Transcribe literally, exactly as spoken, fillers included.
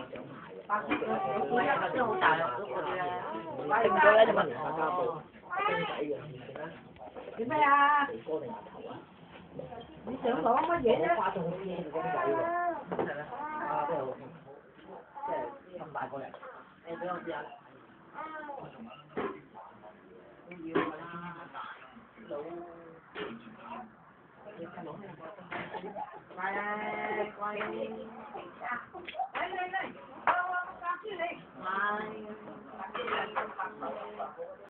八十個，我一個都好大啊，嗰啲咧，定咗咧就問大家報，做咩啊？你想講乜嘢啫？花種啲公仔喎，係咩？啊，即係即係咁大個人，你俾我試下。要啦，老。來，乖，來來來，我我我抓住你，來。